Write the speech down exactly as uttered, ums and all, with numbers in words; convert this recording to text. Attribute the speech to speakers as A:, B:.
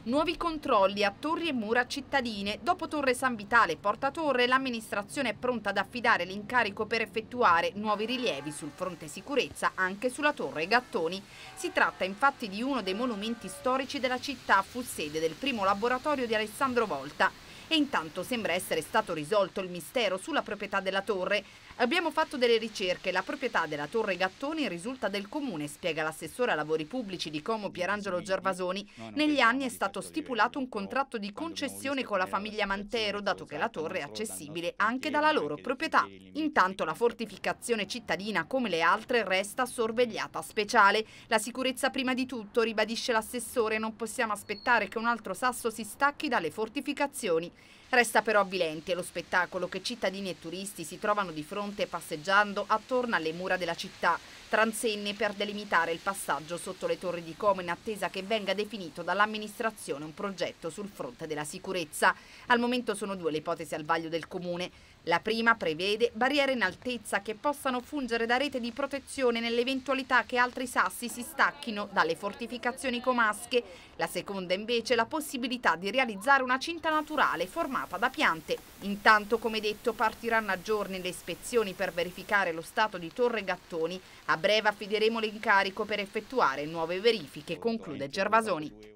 A: Nuovi controlli a torri e mura cittadine. Dopo Torre San Vitale e Porta Torre, l'amministrazione è pronta ad affidare l'incarico per effettuare nuovi rilievi sul fronte sicurezza anche sulla Torre Gattoni. Si tratta infatti di uno dei monumenti storici della città, fu sede del primo laboratorio di Alessandro Volta. E intanto sembra essere stato risolto il mistero sulla proprietà della torre. Abbiamo fatto delle ricerche, la proprietà della Torre Gattoni risulta del comune, spiega l'assessore ai lavori pubblici di Como Pierangelo Gervasoni. Negli anni è stato stipulato un contratto di concessione con la famiglia Mantero, dato che la torre è accessibile anche dalla loro proprietà. Intanto la fortificazione cittadina, come le altre, resta sorvegliata speciale. La sicurezza prima di tutto, ribadisce l'assessore, non possiamo aspettare che un altro sasso si stacchi dalle fortificazioni. Resta però avvilente lo spettacolo che cittadini e turisti si trovano di fronte passeggiando attorno alle mura della città, transenne per delimitare il passaggio sotto le torri di Como in attesa che venga definito dall'amministrazione un progetto sul fronte della sicurezza. Al momento sono due le ipotesi al vaglio del comune. La prima prevede barriere in altezza che possano fungere da rete di protezione nell'eventualità che altri sassi si stacchino dalle fortificazioni comasche. La seconda invece la possibilità di realizzare una cinta naturale formata da piante. Intanto, come detto, partiranno a giorni le ispezioni per verificare lo stato di Torre Gattoni. A breve affideremo l'incarico per effettuare nuove verifiche, conclude Gervasoni.